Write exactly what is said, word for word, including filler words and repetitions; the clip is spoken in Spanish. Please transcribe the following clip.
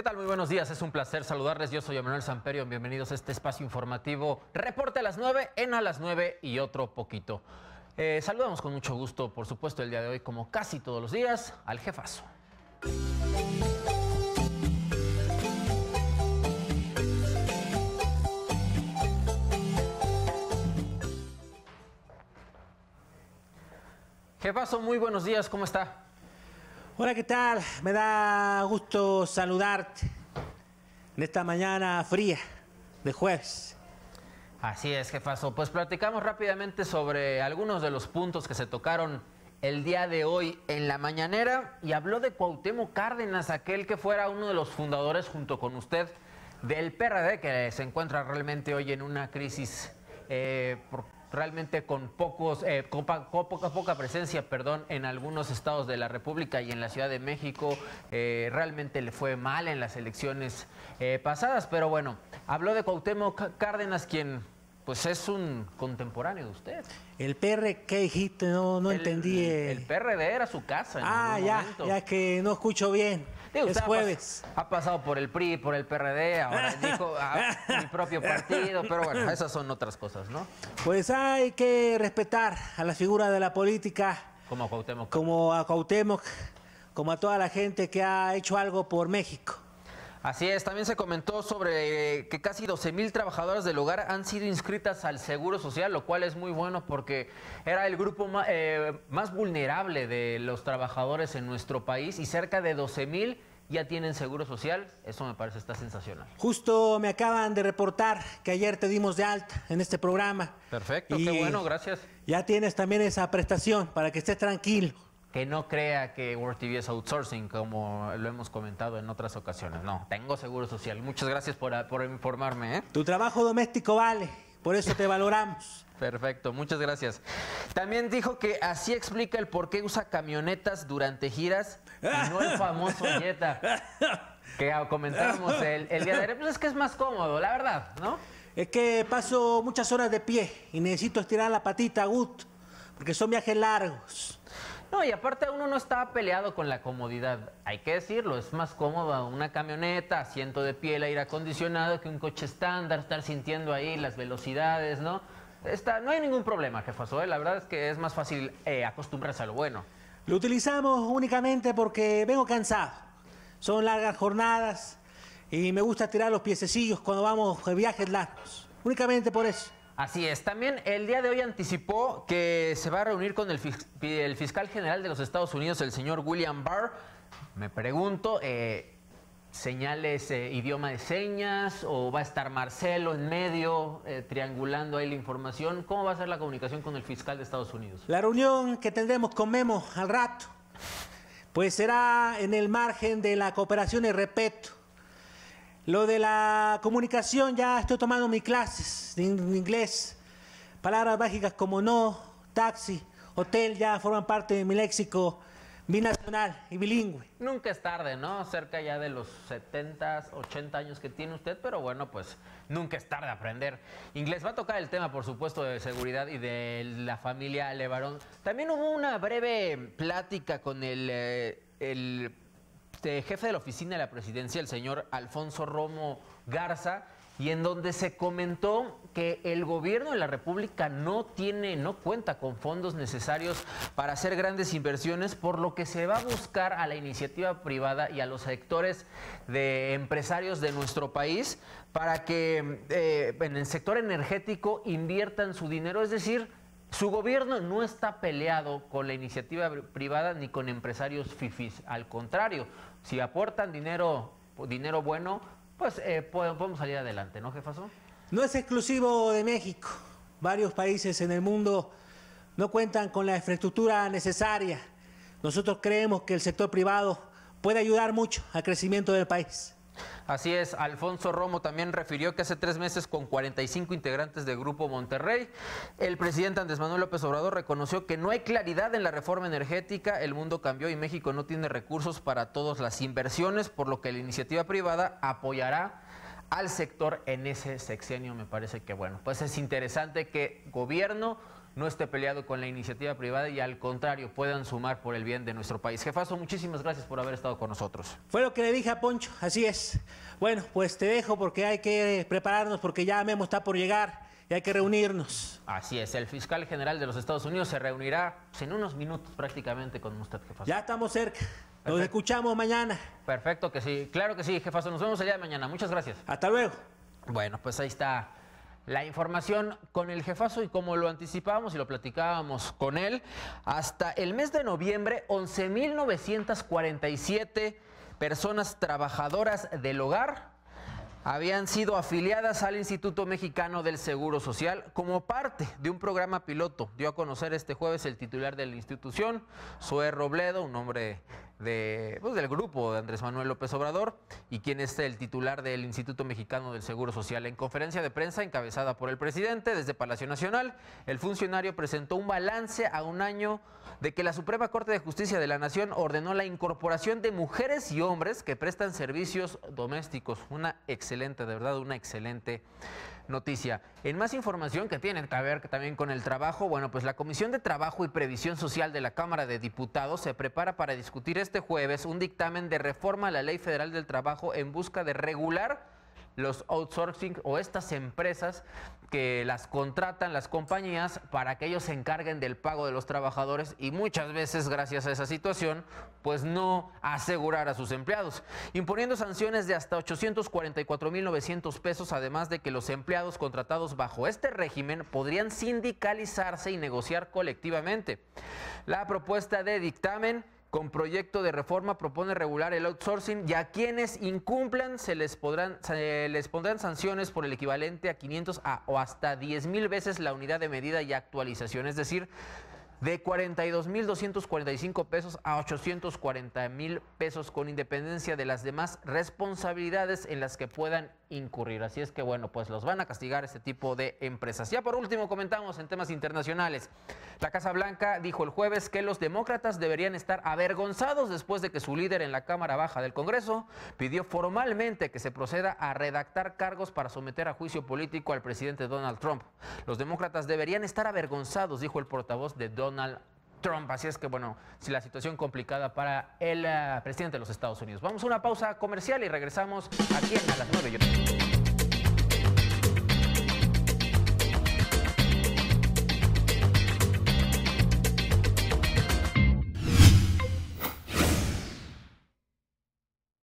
tal? Muy buenos días, es un placer saludarles. Yo soy Emanuel Samperio, bienvenidos a este espacio informativo. Reporte a las nueve, en A las nueve y otro poquito. Eh, saludamos con mucho gusto, por supuesto, el día de hoy, como casi todos los días, al jefazo. Jefazo, muy buenos días, ¿cómo está? Hola, ¿qué tal? Me da gusto saludarte en esta mañana fría de jueves. Así es, jefazo. Pues platicamos rápidamente sobre algunos de los puntos que se tocaron el día de hoy en la mañanera y habló de Cuauhtémoc Cárdenas, aquel que fuera uno de los fundadores junto con usted del P R D, que se encuentra realmente hoy en una crisis eh, por realmente con pocos, eh, con poca, poca, poca presencia, perdón, en algunos estados de la República y en la Ciudad de México. Eh, realmente le fue mal en las elecciones eh, pasadas, pero bueno, habló de Cuauhtémoc Cárdenas, quien pues es un contemporáneo de usted. ¿El P R qué dijiste? No, no el, entendí. El, el P R D era su casa en Ah, ya, momento. ya que no escucho bien. Digo, es jueves. Ha, pas ha pasado por el P R I, por el P R D, ahora dijo a mi propio partido, pero bueno, esas son otras cosas, ¿no? Pues hay que respetar a la figura de la política. Como a Cuauhtémoc. Como a Cuauhtémoc, como a toda la gente que ha hecho algo por México. Así es, también se comentó sobre eh, que casi doce mil trabajadoras del hogar han sido inscritas al Seguro Social, lo cual es muy bueno porque era el grupo más, eh, más vulnerable de los trabajadores en nuestro país y cerca de doce mil ya tienen Seguro Social. Eso me parece está sensacional. Justo me acaban de reportar que ayer te dimos de alta en este programa. Perfecto, y qué bueno, gracias. Ya tienes también esa prestación para que estés tranquilo. Que no crea que World T V es outsourcing, como lo hemos comentado en otras ocasiones. No, tengo Seguro Social. Muchas gracias por, por informarme, ¿eh? Tu trabajo doméstico vale, por eso te valoramos. Perfecto, muchas gracias. También dijo que así explica el por qué usa camionetas durante giras y no el famoso Jetta que comentábamos el, el día de ayer. Pues es que es más cómodo, la verdad, ¿no? Es que paso muchas horas de pie y necesito estirar la patita a gusto, porque son viajes largos. No, y aparte uno no está peleado con la comodidad, hay que decirlo, es más cómodo una camioneta, asiento de piel, aire acondicionado, que un coche estándar, estar sintiendo ahí las velocidades, ¿no? Está, no hay ningún problema, jefazo, ¿eh? La verdad es que es más fácil eh, acostumbrarse a lo bueno. Lo utilizamos únicamente porque vengo cansado, son largas jornadas y me gusta tirar los piececillos cuando vamos de viajes largos, únicamente por eso. Así es. También el día de hoy anticipó que se va a reunir con el, fis el fiscal general de los Estados Unidos, el señor William Barr. Me pregunto, eh, ¿señales, eh, idioma de señas o va a estar Marcelo en medio eh, triangulando ahí la información? ¿Cómo va a ser la comunicación con el fiscal de Estados Unidos? La reunión que tendremos con Memo al rato, pues será en el margen de la cooperación y respeto. Lo de la comunicación, ya estoy tomando mis clases de inglés. Palabras mágicas como no, taxi, hotel, ya forman parte de mi léxico binacional y bilingüe. Nunca es tarde, ¿no? Cerca ya de los setenta, ochenta años que tiene usted, pero bueno, pues nunca es tarde aprender inglés. Va a tocar el tema, por supuesto, de seguridad y de la familia Levarón. También hubo una breve plática con el... Eh, el jefe de la oficina de la presidencia, el señor Alfonso Romo Garza, y en donde se comentó que el gobierno de la República no tiene, no cuenta con fondos necesarios para hacer grandes inversiones, por lo que se va a buscar a la iniciativa privada y a los sectores de empresarios de nuestro país para que eh, en el sector energético inviertan su dinero, es decir, su gobierno no está peleado con la iniciativa privada ni con empresarios fifís. Al contrario, si aportan dinero, dinero bueno, pues eh, podemos salir adelante, ¿no, jefazo? No es exclusivo de México. Varios países en el mundo no cuentan con la infraestructura necesaria. Nosotros creemos que el sector privado puede ayudar mucho al crecimiento del país. Así es, Alfonso Romo también refirió que hace tres meses con cuarenta y cinco integrantes del Grupo Monterrey, el presidente Andrés Manuel López Obrador reconoció que no hay claridad en la reforma energética, el mundo cambió y México no tiene recursos para todas las inversiones, por lo que la iniciativa privada apoyará al sector en ese sexenio. Me parece que bueno, pues es interesante que gobierno no esté peleado con la iniciativa privada y al contrario puedan sumar por el bien de nuestro país. Jefazo, muchísimas gracias por haber estado con nosotros. Fue lo que le dije a Poncho, así es. Bueno, pues te dejo porque hay que prepararnos porque ya Memo está por llegar y hay que reunirnos. Así es, el fiscal general de los Estados Unidos se reunirá pues, en unos minutos prácticamente con usted, jefazo. Ya estamos cerca. Nos Perfecto. escuchamos mañana. Perfecto que sí, claro que sí, jefazo. Nos vemos el día de mañana. Muchas gracias. Hasta luego. Bueno, pues ahí está la información con el jefazo y como lo anticipábamos y lo platicábamos con él, hasta el mes de noviembre, once mil novecientas cuarenta y siete personas trabajadoras del hogar habían sido afiliadas al Instituto Mexicano del Seguro Social como parte de un programa piloto. Dio a conocer este jueves el titular de la institución, Zoé Robledo, un hombre de, pues, del grupo de Andrés Manuel López Obrador, y quien es el titular del Instituto Mexicano del Seguro Social. En conferencia de prensa encabezada por el presidente desde Palacio Nacional, el funcionario presentó un balance a un año de que la Suprema Corte de Justicia de la Nación ordenó la incorporación de mujeres y hombres que prestan servicios domésticos. Una excelente, de verdad, una excelente noticia. En más información que tiene que ver también con el trabajo, bueno, pues la Comisión de Trabajo y Previsión Social de la Cámara de Diputados se prepara para discutir este jueves un dictamen de reforma a la Ley Federal del Trabajo en busca de regular los outsourcing o estas empresas que las contratan las compañías para que ellos se encarguen del pago de los trabajadores y muchas veces gracias a esa situación pues no asegurar a sus empleados, imponiendo sanciones de hasta ochocientos cuarenta y cuatro mil novecientos pesos, además de que los empleados contratados bajo este régimen podrían sindicalizarse y negociar colectivamente. La propuesta de dictamen con proyecto de reforma propone regular el outsourcing y a quienes incumplan se les, podrán, se les pondrán sanciones por el equivalente a quinientos a, o hasta diez mil veces la unidad de medida y actualización, es decir, de cuarenta y dos mil doscientos cuarenta y cinco pesos a ochocientos cuarenta mil pesos con independencia de las demás responsabilidades en las que puedan incurrir. Así es que bueno, pues los van a castigar este tipo de empresas. Ya por último comentamos en temas internacionales. La Casa Blanca dijo el jueves que los demócratas deberían estar avergonzados después de que su líder en la Cámara Baja del Congreso pidió formalmente que se proceda a redactar cargos para someter a juicio político al presidente Donald Trump. Los demócratas deberían estar avergonzados, dijo el portavoz de Donald Trump. Así es que bueno, si la situación complicada para el uh, presidente de los Estados Unidos. Vamos a una pausa comercial y regresamos aquí en A las nueve.